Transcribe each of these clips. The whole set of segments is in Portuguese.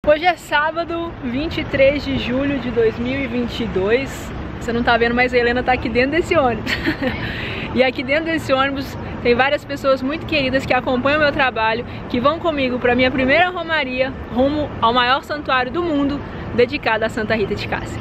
Hoje é sábado, 23 de julho de 2022. Você não tá vendo, mas a Helena tá aqui dentro desse ônibus. E aqui dentro desse ônibus tem várias pessoas muito queridas que acompanham o meu trabalho, que vão comigo para minha primeira romaria rumo ao maior santuário do mundo, dedicado a Santa Rita de Cássia.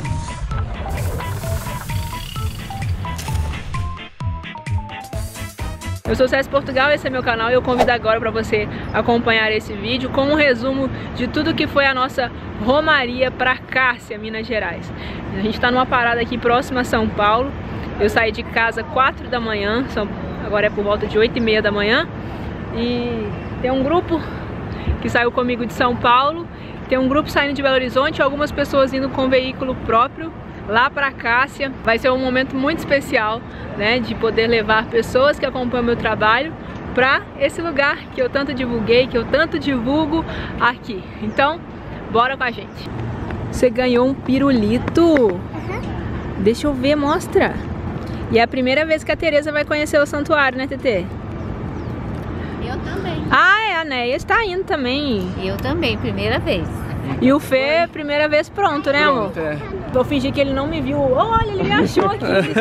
Eu sou César Portugal, esse é meu canal e eu convido agora para você acompanhar esse vídeo com um resumo de tudo que foi a nossa romaria para Cássia, Minas Gerais. A gente está numa parada aqui próxima a São Paulo. Eu saí de casa 4 da manhã, agora é por volta de 8h30 da manhã. E tem um grupo que saiu comigo de São Paulo, tem um grupo saindo de Belo Horizonte, algumas pessoas indo com veículo próprio lá para Cássia. Vai ser um momento muito especial, né, de poder levar pessoas que acompanham o meu trabalho para esse lugar que eu tanto divulguei, que eu tanto divulgo aqui. Então, bora com a gente. Você ganhou um pirulito? Uhum. Deixa eu ver, mostra. E é a primeira vez que a Tereza vai conhecer o santuário, né, Tetê? Eu também. Ah, é, a Neia está indo também. Eu também, primeira vez. E o Fê, primeira vez pronto, né, amor? Pronto, é. Vou fingir que ele não me viu. Olha, ele me achou aqui.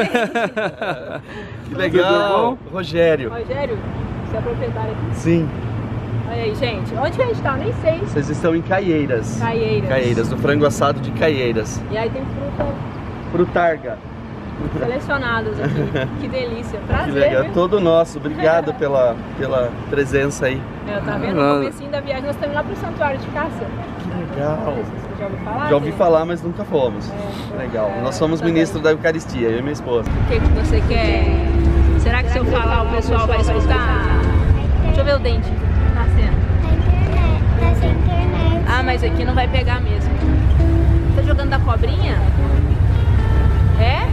Que legal. Rogério. Rogério, você é proprietário aqui? Sim. Olha aí, gente. Onde que a gente tá? Nem sei. Vocês estão em Caieiras. Caieiras. Caieiras, do frango assado de Caieiras. E aí tem fruta Frutarga. selecionadas aqui. Que delícia. Que Prazer, legal. viu? Todo nosso. Obrigado pela presença aí. É, tá vendo? No comecinho da viagem nós estamos lá pro santuário de Cássia. Que legal. Você já ouviu falar? Já ouvi falar, mas nunca fomos. Legal. Nós somos ministros da Eucaristia, eu e minha esposa. O que você quer? Será que se eu falar o pessoal vai escutar? Deixa eu ver o dente. Tá sendo. Tá sem internet. Ah, mas aqui não vai pegar mesmo. Tá jogando da cobrinha? É?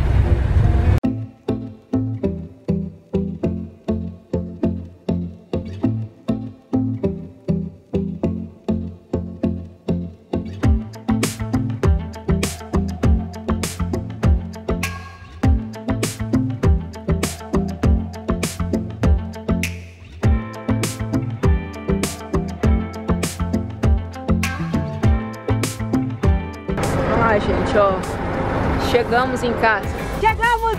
Ah, gente, ó, chegamos em casa. Chegamos!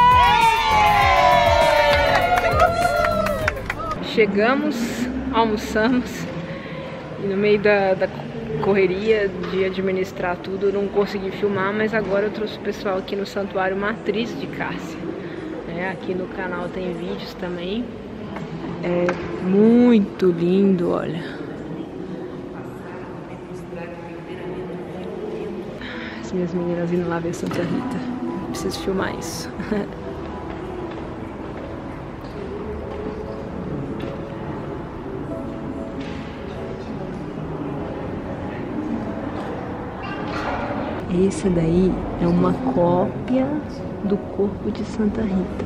Aê! Chegamos, almoçamos e no meio da correria de administrar tudo eu não consegui filmar, mas agora eu trouxe o pessoal aqui no Santuário Matriz de Cássia. Aqui no canal tem vídeos também. É muito lindo, olha. Minhas meninas indo lá ver Santa Rita. Preciso filmar isso. Esse daí é uma cópia do corpo de Santa Rita.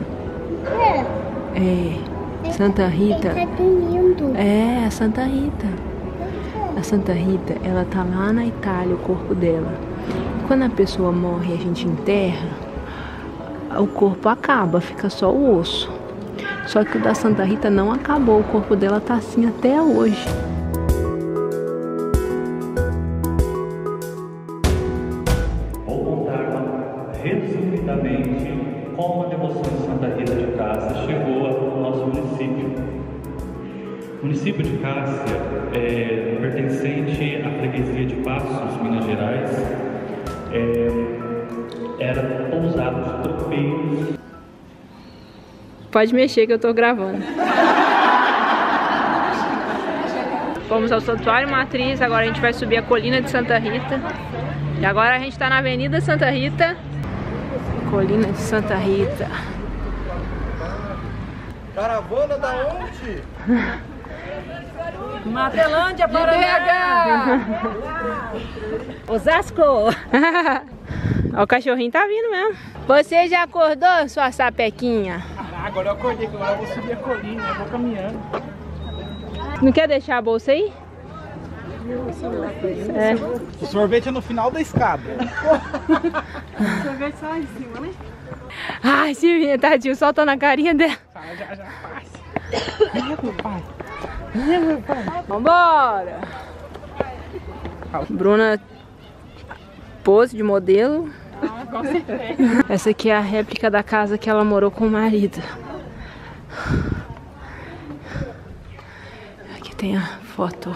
É. Santa Rita. Tá dormindo. É, a Santa Rita. A Santa Rita, ela tá lá na Itália, o corpo dela. Quando a pessoa morre e a gente enterra, o corpo acaba, fica só o osso. Só que o da Santa Rita não acabou, o corpo dela tá assim até hoje. Vou contar resumidamente como a devoção de Santa Rita de Cássia chegou ao nosso município. O município de Cássia é pertencente à freguesia de Passos, Minas Gerais. Era pousada dos tropeiros. Pode mexer que eu tô gravando. Fomos ao Santuário Matriz, agora a gente vai subir a colina de Santa Rita. E agora a gente tá na Avenida Santa Rita. Colina de Santa Rita. Caravana da onde? Matelândia, Paraná! Osasco! Ó, o cachorrinho tá vindo mesmo. Você já acordou, sua sapequinha? Agora eu acordei, agora eu vou subir a colina, eu vou caminhando. Não quer deixar a bolsa aí? É. O sorvete é no final da escada. O sorvete só em cima, né? Ai, Silvinha, tadinho, solta na carinha dela. Já passa. Meu pai. Vambora! Bruna, pose de modelo. Ah, com certeza. Essa aqui é a réplica da casa que ela morou com o marido. Aqui tem a foto.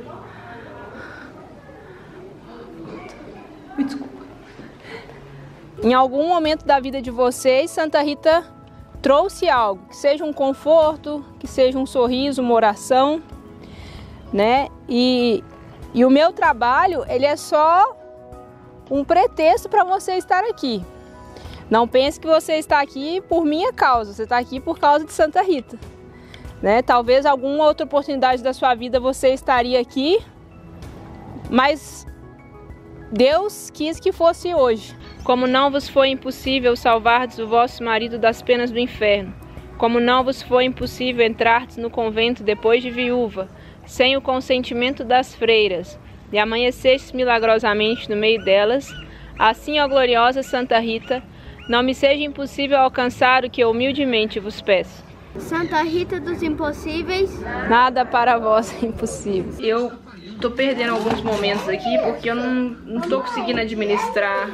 Desculpa. Em algum momento da vida de vocês, Santa Rita trouxe algo, que seja um conforto, que seja um sorriso, uma oração, né? E o meu trabalho, ele é só um pretexto para você estar aqui. Não pense que você está aqui por minha causa, você está aqui por causa de Santa Rita, né? Talvez alguma outra oportunidade da sua vida você estaria aqui, mas Deus quis que fosse hoje. Como não vos foi impossível salvardes o vosso marido das penas do inferno, como não vos foi impossível entrardes no convento depois de viúva, sem o consentimento das freiras, e amanhecestes milagrosamente no meio delas, assim, ó gloriosa Santa Rita, não me seja impossível alcançar o que eu humildemente vos peço. Santa Rita dos impossíveis. Nada para vós é impossível. Eu tô perdendo alguns momentos aqui porque eu não tô conseguindo administrar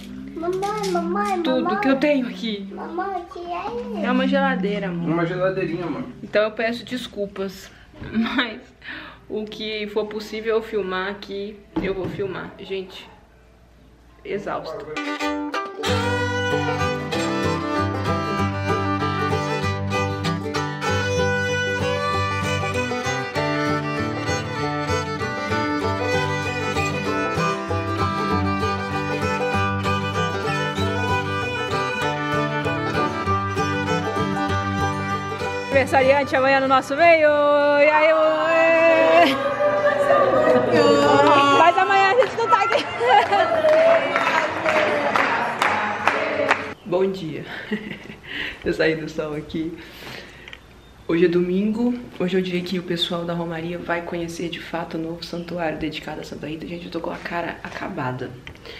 tudo que eu tenho aqui. É uma geladeira, amor. Uma geladeirinha, mano. Então eu peço desculpas, mas o que for possível eu filmar aqui, eu vou filmar. Gente, exausto. Aniversariante amanhã no nosso meio. E aí, mas amanhã a gente não tá aqui. Bom dia. Eu saí do sol aqui. Hoje é domingo. Hoje é o dia que o pessoal da Romaria vai conhecer de fato o novo santuário dedicado a Santa Rita. Gente, eu tô com a cara acabada.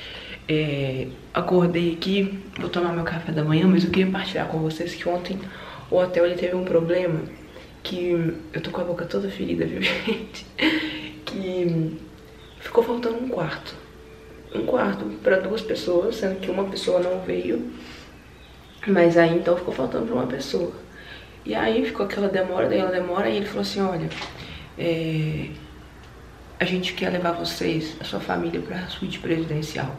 Acordei aqui, vou tomar meu café da manhã, mas eu queria partilhar com vocês que ontem o hotel ele teve um problema que eu tô com a boca toda ferida, viu, gente? Que ficou faltando um quarto para 2 pessoas, sendo que uma pessoa não veio, mas aí então ficou faltando para uma pessoa. E aí ficou aquela demora, e ele falou assim: olha, a gente quer levar vocês, a sua família, pra suíte presidencial.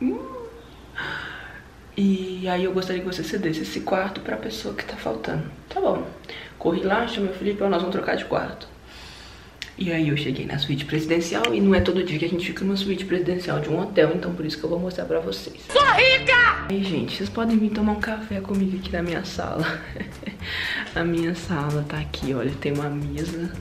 E aí eu gostaria que você cedesse esse quarto pra pessoa que tá faltando. Tá bom. Corri lá, chamei o Felipe, nós vamos trocar de quarto. E aí eu cheguei na suíte presidencial, e não é todo dia que a gente fica numa suíte presidencial de um hotel, então por isso que eu vou mostrar pra vocês. Sou rica! Aí, gente, vocês podem vir tomar um café comigo aqui na minha sala. A minha sala tá aqui, olha, tem uma mesa,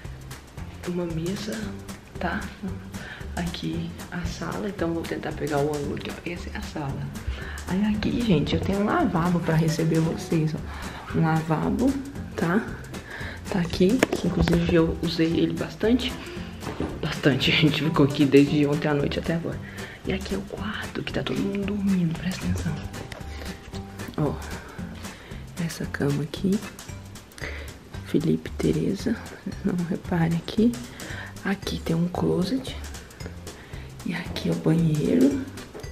tá? Aqui a sala, então vou tentar pegar o ângulo aqui, ó. Essa é a sala. Aí aqui, gente, eu tenho um lavabo pra receber vocês, ó. Um lavabo, tá? Tá aqui, que inclusive eu usei ele bastante. Bastante, a gente ficou aqui desde ontem à noite até agora. E aqui é o quarto, que tá todo mundo dormindo, presta atenção. Ó, essa cama aqui. Felipe, Tereza, não reparem aqui. Aqui tem um closet. E aqui é o banheiro.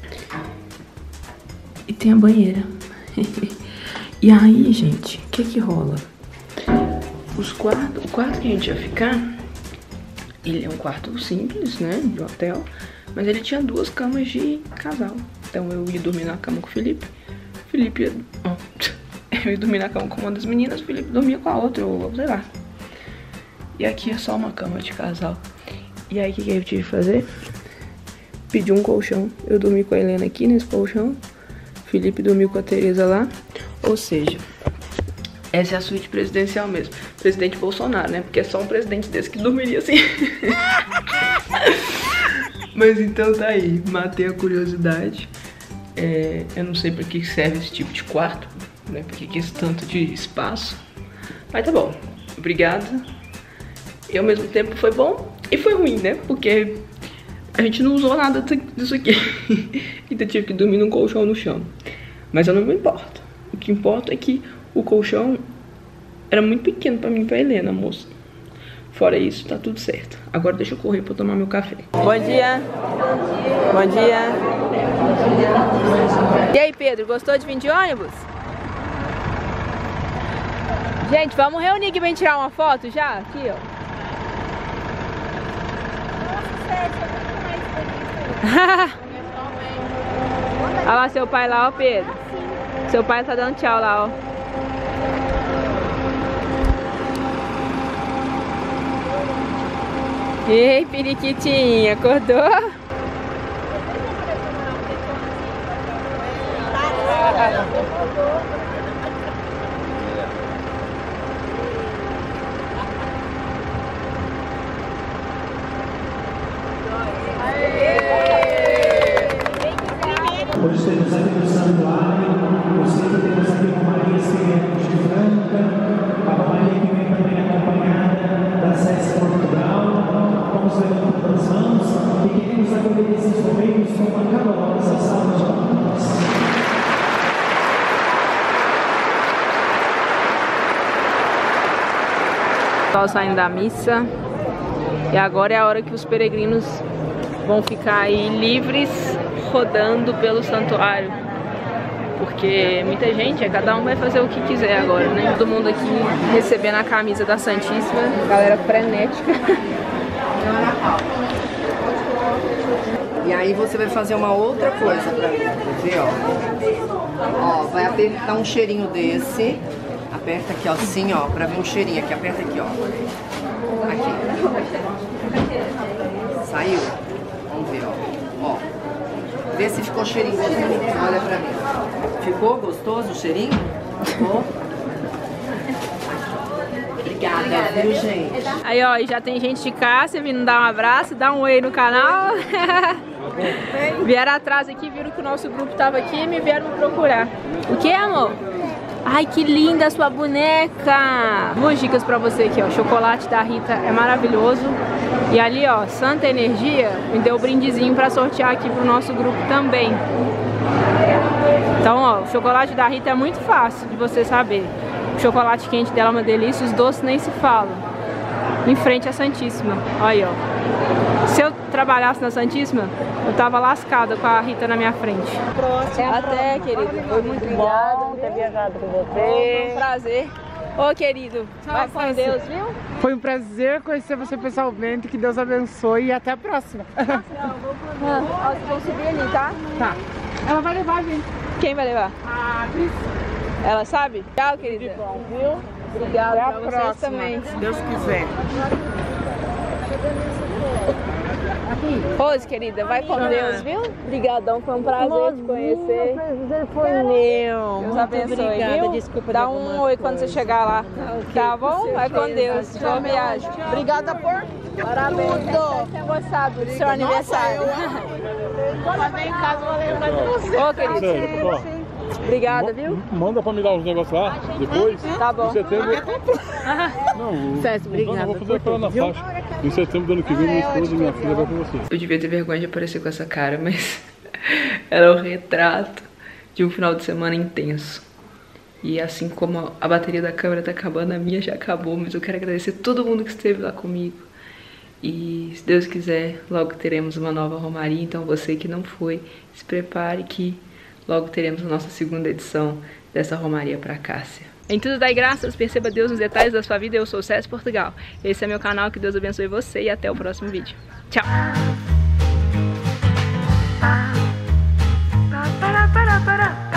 E tem a banheira. E aí, gente, o que rola? O quarto que a gente ia ficar, ele é um quarto simples, né, de hotel. Mas ele tinha 2 camas de casal. Então eu ia dormir na cama com o Felipe. Eu ia dormir na cama com uma das meninas, o Felipe dormia com a outra, ou sei lá. E aqui é só uma cama de casal. E aí o que eu tive que fazer? Pedi um colchão. Eu dormi com a Helena aqui nesse colchão. Felipe dormiu com a Tereza lá. Ou seja, essa é a suíte presidencial mesmo. Presidente Bolsonaro, né? Porque é só um presidente desse que dormiria assim. Mas então tá aí. Matei a curiosidade. Eu não sei pra que serve esse tipo de quarto, né? Porque que esse tanto de espaço. Mas tá bom. Obrigada. E ao mesmo tempo foi bom e foi ruim, né? Porque a gente não usou nada disso aqui. Então tive que dormir num colchão no chão. Mas eu não me importo. O que importa é que o colchão era muito pequeno pra mim e pra Helena, moça. Fora isso, tá tudo certo. Agora deixa eu correr pra tomar meu café. Bom dia. Bom dia. E aí, Pedro, gostou de vir de ônibus? Gente, vamos reunir aqui pra gente tirar uma foto já? Aqui, ó. Olha lá seu pai lá, ó, Pedro. Seu pai tá dando tchau lá, ó. Ei, periquitinha, acordou? Hoje temos aqui no santuário, eu sei que temos aqui Romaria de Franca, a Romaria que vem também acompanhada da SES Portugal. Vamos levantando as mãos e queremos acolher esses momentos com uma calorosa salva de palmas. Pessoal saindo da missa e agora é a hora que os peregrinos vão ficar aí livres rodando pelo santuário, porque muita gente, cada um vai fazer o que quiser agora, né? Todo mundo aqui recebendo a camisa da Santíssima, galera frenética. E aí você vai fazer uma outra coisa pra mim, quer ver, ó? Ó, vai apertar um cheirinho desse, aperta aqui, ó, assim, ó, pra ver um cheirinho aqui, aperta aqui, ó. Aqui. Saiu? Vamos ver, ó. Ó. Vê se ficou cheirinho, olha pra mim. Ficou gostoso o cheirinho? Ficou? Obrigada, viu, gente? Aí, ó, já tem gente de Cássia vindo dar um abraço, dar um oi no canal. Vieram atrás aqui, viram que o nosso grupo tava aqui e me vieram me procurar. O que, amor? Ai, que linda a sua boneca! Duas dicas pra você aqui, ó. Chocolate da Rita é maravilhoso. E ali, ó, Santa Energia me deu um brindezinho pra sortear aqui pro nosso grupo também. Então, ó, o chocolate da Rita é muito fácil de você saber. O chocolate quente dela é uma delícia, os doces nem se falam. Em frente à Santíssima. Olha aí, ó. Se eu trabalhasse na Santíssima, eu tava lascada com a Rita na minha frente. Até, querido. Foi muito bom ter viajado com você. Foi um prazer. Ô, querido, vai com Deus, viu? Foi um prazer conhecer você pessoalmente, que Deus abençoe e até a próxima. Vou subir ali, tá? Tá. Ela vai levar a gente. Quem vai levar? A Cris. Ela sabe? Tchau, querida. Bom, viu? Obrigada Até a pra vocês próxima, também. se Deus quiser. Rose, querida, vai com Deus, viu? Obrigadão, foi um prazer te conhecer. O prazer foi meu. Deus abençoe, obrigada, viu? desculpa Dá de um alguma oi quando você coisa. chegar lá. Tá bom? Vai com Deus. Tchau, Boa viagem. Obrigada por Parabéns. Espero que tenha gostado do seu aniversário. Quando eu em casa, eu vou lembrar de você. Ô, querido. Obrigada, viu? Manda pra me dar os negócios lá, depois. Tá bom. Em setembro. Não, obrigada. eu vou fazer aquela na faixa. Em setembro do ano que vem, minha esposa e minha filha vai com você. Eu devia ter vergonha de aparecer com essa cara, mas ela é o retrato de um final de semana intenso. E assim como a bateria da câmera tá acabando, a minha já acabou, mas eu quero agradecer todo mundo que esteve lá comigo. E se Deus quiser, logo teremos uma nova romaria, então você que não foi, se prepare que logo teremos a nossa segunda edição dessa romaria para Cássia. Em tudo dai graças, perceba Deus nos detalhes da sua vida. Eu sou o SES Portugal. Esse é meu canal, que Deus abençoe você e até o próximo vídeo. Tchau! Para.